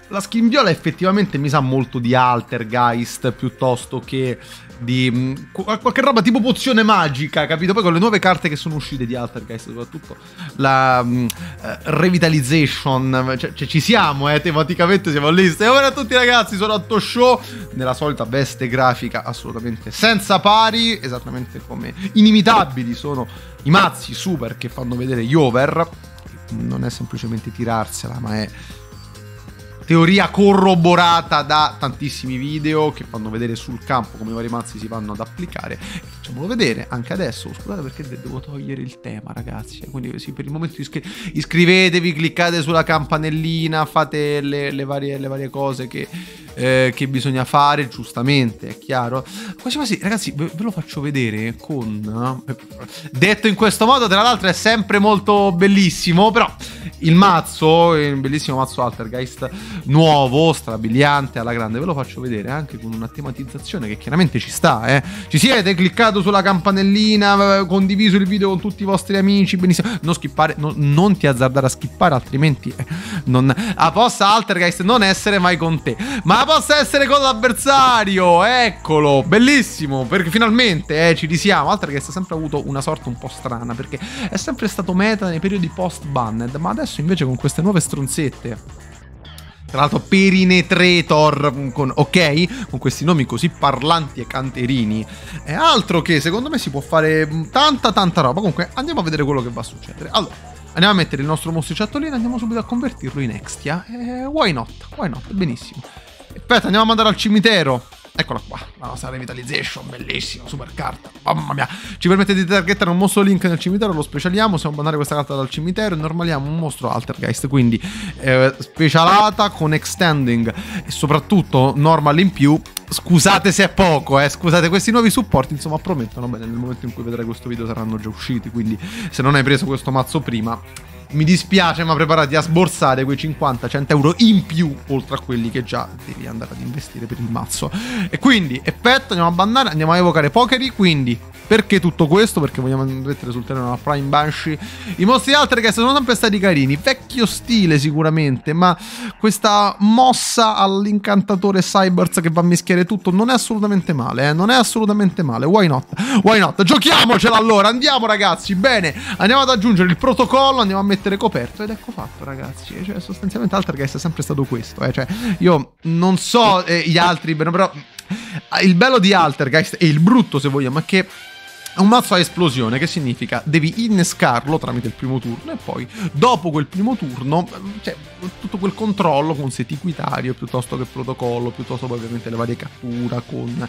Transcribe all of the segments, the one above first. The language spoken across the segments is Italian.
la skin viola effettivamente mi sa molto di Altergeist piuttosto che di qualche roba tipo pozione magica, capito? Poi con le nuove carte che sono uscite di Altergeist, soprattutto la Revitalization, cioè ci siamo, tematicamente siamo lì. Stiamo bene a tutti ragazzi, sono Atto Show, nella solita veste grafica assolutamente senza pari, esattamente come inimitabili sono i mazzi super che fanno vedere gli over. Non è semplicemente tirarsela, ma è teoria corroborata da tantissimi video che fanno vedere sul campo come i vari mazzi si vanno ad applicare. Facciamolo vedere anche adesso. Scusate perché devo togliere il tema ragazzi, quindi sì, per il momento iscrivetevi, cliccate sulla campanellina, fate le varie cose che bisogna fare, giustamente, è chiaro. Quasi quasi ragazzi ve lo faccio vedere con detto in questo modo, tra l'altro è sempre molto bellissimo, però il mazzo, il bellissimo mazzo Altergeist nuovo, strabiliante alla grande, ve lo faccio vedere anche con una tematizzazione che chiaramente ci sta, ci siete, cliccato sulla campanellina, condiviso il video con tutti i vostri amici, benissimo, non skippare, non ti azzardare a skippare, altrimenti possa Altergeist non essere mai con te, ma possa essere con l'avversario, eccolo, bellissimo, perché finalmente ci risiamo. Altergeist ha sempre avuto una sorte un po' strana, perché è sempre stato meta nei periodi post-banned, ma adesso invece con queste nuove stronzette, tra l'altro Perinetrator con questi nomi così parlanti e canterini, è altro che secondo me si può fare tanta roba. Comunque andiamo a vedere quello che va a succedere. Allora, andiamo a mettere il nostro mostriciattolino, andiamo subito a convertirlo in Extia. Why not, benissimo. Aspetta, andiamo a mandare al cimitero. Eccola qua, la nostra Revitalization, bellissima, super carta, mamma mia. Ci permette di targettare un mostro Link nel cimitero, lo specialiamo, possiamo mandare questa carta dal cimitero e normaliamo un mostro Altergeist, quindi specialata con extending e soprattutto normal in più. Scusate se è poco, scusate, questi nuovi supporti insomma promettono bene. Nel momento in cui vedrai questo video saranno già usciti, quindi se non hai preso questo mazzo prima mi dispiace, ma preparati a sborsare quei 50-100 euro in più oltre a quelli che già devi andare ad investire per il mazzo. E quindi, effetto, andiamo a bannare, andiamo a evocare Pokeri, quindi perché tutto questo? Perché vogliamo mettere sul terreno la Prime Banshee. I mostri Altergeist sono sempre stati carini, vecchio stile sicuramente, ma questa mossa all'incantatore Cyberz che va a mischiare tutto non è assolutamente male, non è assolutamente male. Why not? Giochiamocela allora, andiamo ragazzi, bene, andiamo ad aggiungere il protocollo, andiamo a mettere coperto ed ecco fatto ragazzi. Cioè sostanzialmente Altergeist è sempre stato questo, cioè io non so gli altri, però il bello di Altergeist e il brutto se vogliamo è che è un mazzo a esplosione, che significa devi innescarlo tramite il primo turno e poi dopo quel primo turno c'è tutto quel controllo con seti equitario piuttosto che protocollo, piuttosto poi ovviamente le varie cattura con...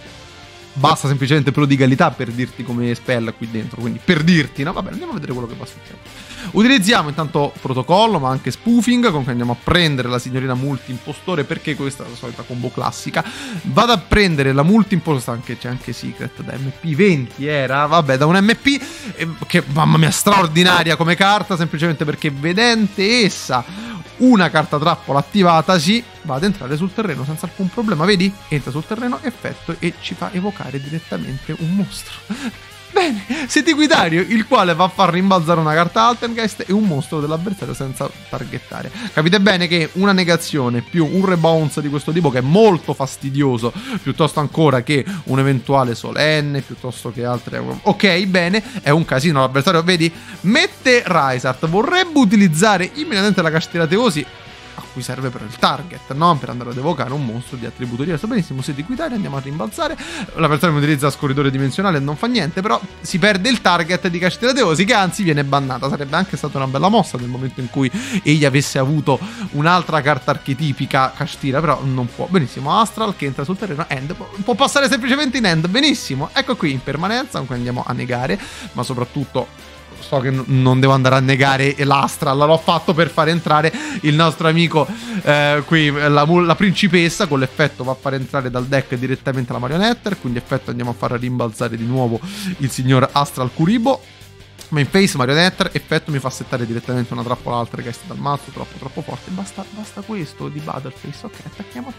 Basta semplicemente prodigalità per dirti come spell qui dentro, quindi per dirti, no? Vabbè, andiamo a vedere quello che va a succedere. Utilizziamo intanto protocollo, ma anche spoofing, comunque andiamo a prendere la signorina multi-impostore, perché questa è la solita combo classica. Vado a prendere la multi-impostore, c'è anche Secret da MP20 era, vabbè, da un MP, che mamma mia, straordinaria come carta, semplicemente perché vedente essa una carta trappola attivata, sì, va ad entrare sul terreno senza alcun problema, vedi? Entra sul terreno, effetto, e ci fa evocare direttamente un mostro. Bene, seti equitario, il quale va a far rimbalzare una carta Altergeist e un mostro dell'avversario senza targettare. Capite bene che una negazione più un rebounce di questo tipo, che è molto fastidioso, piuttosto ancora che un eventuale solenne, piuttosto che altre... Ok, bene, è un casino l'avversario, vedi? Mette Rysart, vorrebbe utilizzare immediatamente la Castigateosi, a cui serve per il target, no? Per andare ad evocare un mostro di attributo diverso. Benissimo, seti equitario, andiamo a rimbalzare. L'avversario mi utilizza scorridore dimensionale e non fa niente, però si perde il target di Castigateosi, che anzi viene bannata. Sarebbe anche stata una bella mossa nel momento in cui egli avesse avuto un'altra carta archetipica Castira, però non può. Benissimo, Astral che entra sul terreno, end, può passare semplicemente in end, benissimo. Ecco qui, in permanenza, comunque andiamo a negare, ma soprattutto... So che non devo andare a negare l'Astral, l'ho fatto per far entrare il nostro amico qui, la principessa, con l'effetto va a far entrare dal deck direttamente la Marionette, quindi effetto andiamo a far rimbalzare di nuovo il signor Astral Kuribo. Main phase, Marionette, effetto mi fa settare direttamente una trappola Altergeist dal mazzo, troppo forte. Basta questo di Battle Phase. Ok, attacchiamo.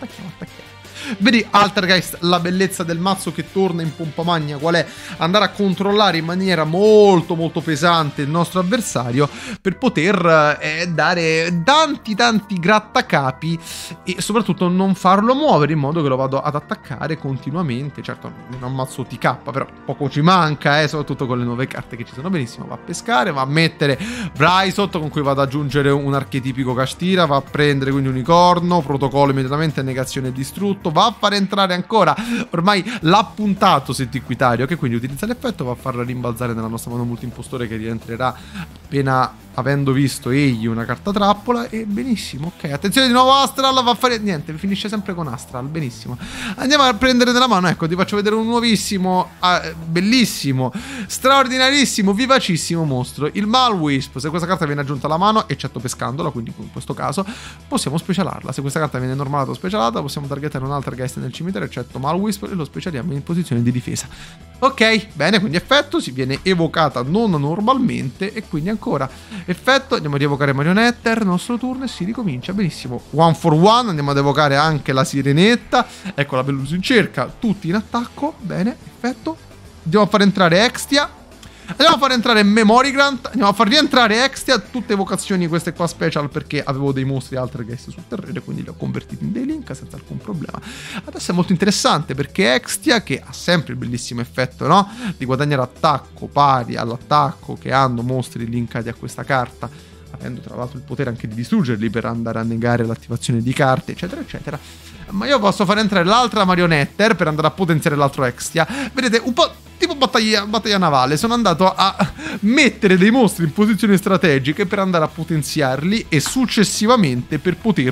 Vedi Altergeist, la bellezza del mazzo che torna in pompa magna, qual è? Andare a controllare in maniera molto pesante il nostro avversario per poter dare tanti grattacapi e soprattutto non farlo muovere in modo che lo vado ad attaccare continuamente. Certo, non è un mazzo TK, però poco ci manca, soprattutto con le nuove carte che ci sono. Benissimo, va a pescare, va a mettere Brysot con cui vado ad aggiungere un archetipico Kashtira, va a prendere quindi Unicorno, protocollo immediatamente, negazione e distrutto, va a far entrare ancora, ormai l'ha puntato Settiquitario, che quindi utilizza l'effetto, va a farla rimbalzare nella nostra mano multiimpostore che rientrerà appena avendo visto egli una carta trappola. E benissimo, ok, attenzione di nuovo Astral, va a fare niente, finisce sempre con Astral, benissimo. Andiamo a prendere nella mano, ecco, ti faccio vedere un nuovissimo, bellissimo, straordinarissimo, vivacissimo mostro, il Malwisp. Se questa carta viene aggiunta alla mano, eccetto pescandola, quindi in questo caso possiamo specialarla. Se questa carta viene normalata o specialata, possiamo targetare un Altergeist nel cimitero, eccetto Malwisp, e lo specialiamo in posizione di difesa. Ok, bene, quindi effetto si viene evocata non normalmente, e quindi ancora effetto, andiamo a rievocare Marionette, il nostro turno, e si ricomincia. Benissimo, 1 for 1, andiamo ad evocare anche la Sirenetta, ecco la Pelusa in cerca, tutti in attacco, bene, effetto, andiamo a far entrare Extia, andiamo a far entrare Memory Grant, andiamo a far rientrare Extia, tutte evocazioni queste qua special perché avevo dei mostri Altergeist sul terreno, quindi li ho convertiti in dei link senza alcun problema. Adesso è molto interessante perché Extia, che ha sempre il bellissimo effetto, no? Di guadagnare attacco pari all'attacco che hanno mostri linkati a questa carta, avendo tra l'altro il potere anche di distruggerli per andare a negare l'attivazione di carte, eccetera eccetera. Ma io posso far entrare l'altra Marionette per andare a potenziare l'altro Extia. Vedete, un po' tipo battaglia navale, sono andato a mettere dei mostri in posizioni strategiche per andare a potenziarli e successivamente per poter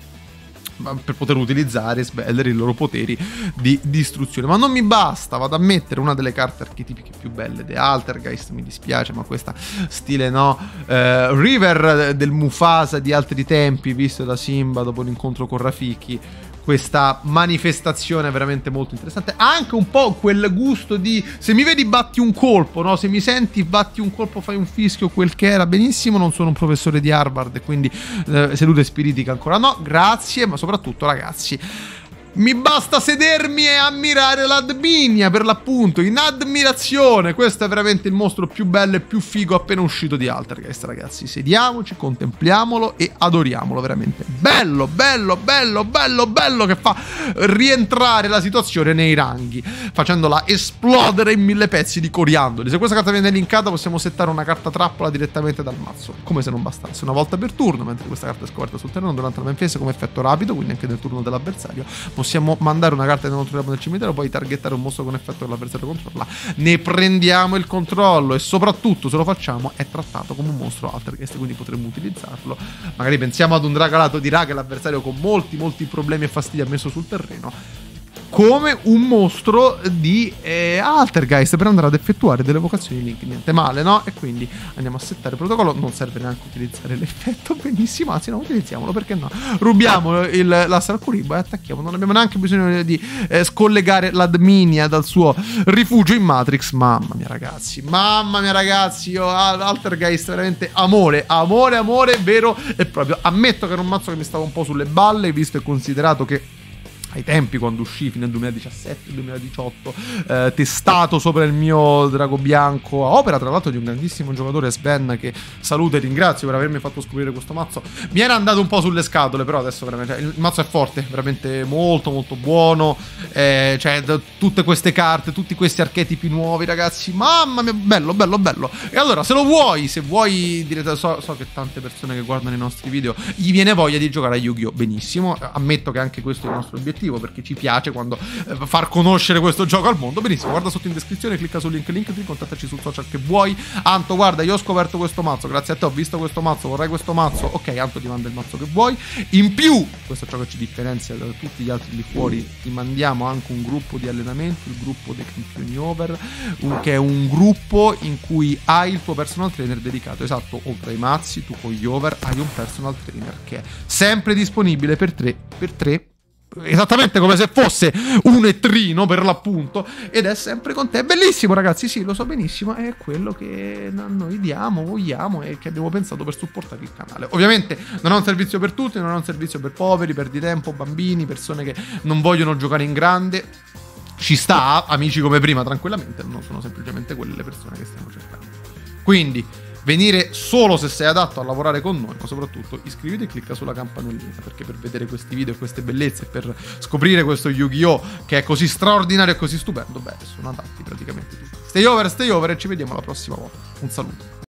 utilizzare e sbellere i loro poteri di distruzione. Ma non mi basta, vado a mettere una delle carte archetipiche più belle, The Altergeist, mi dispiace, ma questa stile no, River del Mufasa di altri tempi, visto da Simba dopo l'incontro con Rafiki. Questa manifestazione è veramente molto interessante. Ha anche un po' quel gusto di se mi vedi batti un colpo, no? Se mi senti batti un colpo, fai un fischio, quel che era. Benissimo, non sono un professore di Harvard e quindi salute spiritica ancora no, grazie, ma soprattutto ragazzi, mi basta sedermi e ammirare l'Adminia, per l'appunto, in ammirazione. Questo è veramente il mostro più bello e più figo appena uscito di Altergeist, ragazzi. Sediamoci, contempliamolo e adoriamolo, veramente. Bello, che fa rientrare la situazione nei ranghi, facendola esplodere in 1000 pezzi di coriandoli. Se questa carta viene linkata, possiamo settare una carta trappola direttamente dal mazzo, come se non bastasse, una volta per turno, mentre questa carta è scoperta sul terreno durante la main phase come effetto rapido, quindi anche nel turno dell'avversario. Possiamo mandare una carta che non troviamo nel cimitero, poi targettare un mostro con effetto che l'avversario controlla. Ne prendiamo il controllo e soprattutto, se lo facciamo, è trattato come un mostro Altergeist, quindi potremmo utilizzarlo. Magari pensiamo ad un Dragalato di Ra che l'avversario con molti problemi e fastidi ha messo sul terreno, come un mostro di Altergeist per andare ad effettuare delle evocazioni link. Niente male, no? E quindi andiamo a settare il protocollo. Non serve neanche utilizzare l'effetto, benissimo, anzi no, utilizziamolo, perché no? Rubiamo l'Astral Kuriboh e attacchiamo. Non abbiamo neanche bisogno di scollegare l'Adminia dal suo rifugio in Matrix. Mamma mia ragazzi, io Altergeist veramente amore, vero e proprio. Ammetto che era un mazzo che mi stava un po' sulle balle, visto e considerato che ai tempi quando uscì, fino al 2017-2018, testato sopra il mio Drago Bianco, a opera tra l'altro di un grandissimo giocatore, Sven, che saluto e ringrazio per avermi fatto scoprire questo mazzo. Mi era andato un po' sulle scatole, però adesso veramente il mazzo è forte, veramente molto buono, cioè tutte queste carte, tutti questi archetipi nuovi, ragazzi, mamma mia, bello. E allora, se vuoi direte, so che tante persone che guardano i nostri video gli viene voglia di giocare a Yu-Gi-Oh! Benissimo, ammetto che anche questo è il nostro obiettivo, perché ci piace quando far conoscere questo gioco al mondo. Benissimo, guarda sotto in descrizione, clicca sul link, contattaci sul social che vuoi. Anto, guarda, io ho scoperto questo mazzo, grazie a te ho visto questo mazzo, vorrei questo mazzo, ok, Anto ti manda il mazzo che vuoi. In più, questo è ciò che ci differenzia da tutti gli altri lì fuori, ti mandiamo anche un gruppo di allenamento, il gruppo dei campioni over, che è un gruppo in cui hai il tuo personal trainer dedicato, esatto, oltre ai mazzi tu con gli over hai un personal trainer che è sempre disponibile per 3 esattamente come se fosse un etrino per l'appunto, ed è sempre con te. È bellissimo, ragazzi, sì, lo so benissimo, è quello che noi diamo, vogliamo e che abbiamo pensato per supportare il canale. Ovviamente non è un servizio per tutti, non è un servizio per poveri, perditempo, bambini, persone che non vogliono giocare in grande. Ci sta, amici come prima, tranquillamente, non sono semplicemente quelle le persone che stiamo cercando. Quindi venire solo se sei adatto a lavorare con noi, ma soprattutto iscriviti e clicca sulla campanellina, perché per vedere questi video e queste bellezze, per scoprire questo Yu-Gi-Oh! Che è così straordinario e così stupendo, beh, sono adatti praticamente tutti. Stay over e ci vediamo la prossima volta. Un saluto.